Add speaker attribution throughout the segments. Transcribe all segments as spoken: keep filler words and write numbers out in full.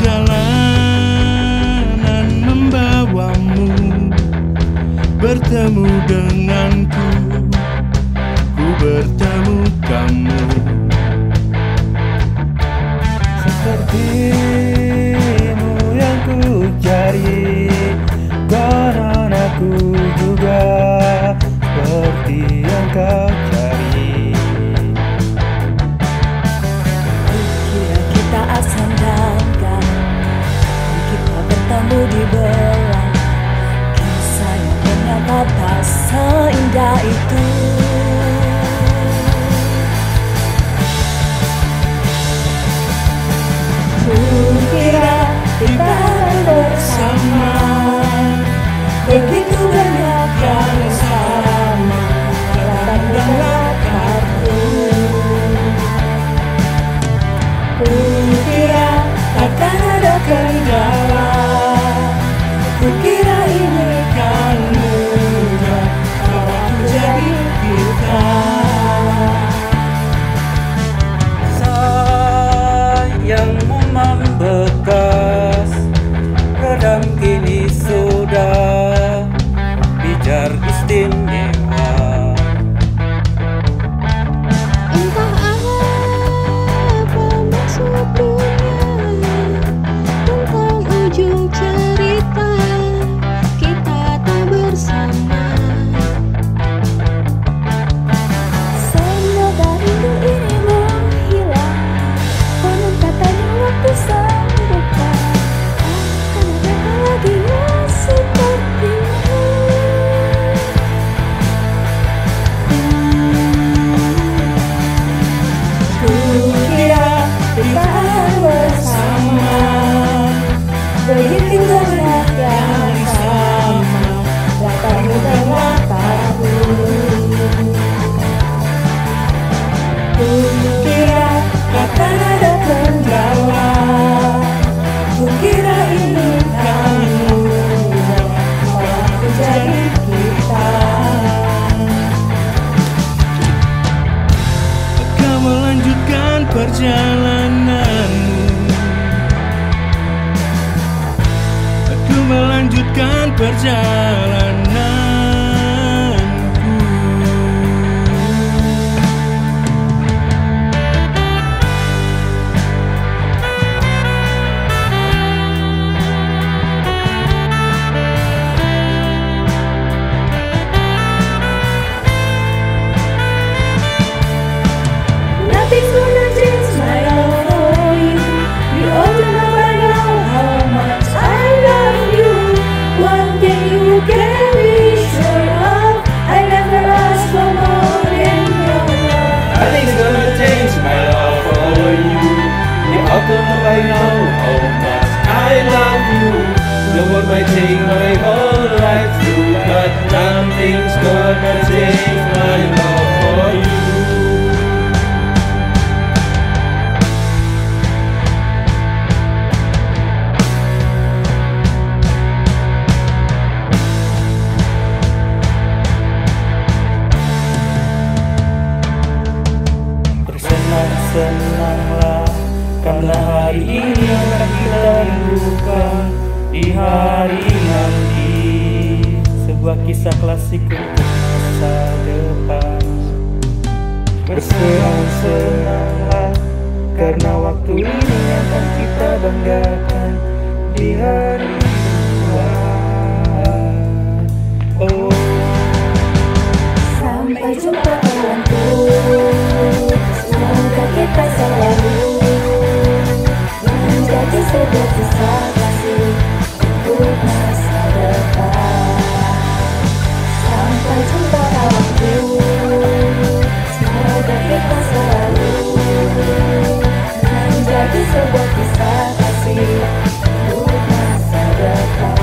Speaker 1: perjalanan membawamu bertemu denganku, ku bertemu kamu.
Speaker 2: Sepertimu yang ku cari, konon aku juga seperti yang kau cari.
Speaker 3: Kira kita asam damkan, kita bertemu di belakang. Kisah yang ternyata tak seindah itu. Kukira kita bersama, begitu banyak yang sama, datang dan latarku. Kukira takkan ada kendala, kukira ini kan mudah, kalau aku jadi kita.
Speaker 2: Sayangmu membekas, redam kini sudah pijar istimewa.
Speaker 4: Entah apa maksudnya, tentang ujung cerita kita tak bersama.
Speaker 3: Semoga rindu ini menghilang, konon katanya waktu sembuhkan. Akan ada lagi yang sepertimu. Kukira kita bersama, begitu banyak yang sama, latarmu dan latarku. Kukira akan ada kendala, kukira ini kan mudah, kalau aku jadi kita.
Speaker 1: Kau melanjutkan perjalananmu, aku melanjutkan perjalananku.
Speaker 3: Nothing's gonna change my love for you. You ought to know by now how much I love you. One thing you can be sure of, I never ask for more than your love.
Speaker 2: Nothing's gonna change my love for you. You ought to know by now how much I love you. The world might take my whole life through, but nothing's gonna change my love for you. Bersenang-senanglah, karena hari ini akan kita rindukan di hari nanti. Sebuah kisah klasik untuk masa depan. Bersenang-senanglah, karena waktu ini akan kita banggakan di hari tua. Oh,
Speaker 3: Sampai jumpa kawanku, semoga kita selalu menjadi sebuah kisah kasih untuk masa depan. Sampai jumpa kawanku, semoga kita selalu menjadi sebuah kisah kasih untuk masa depan.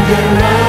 Speaker 2: bergerak.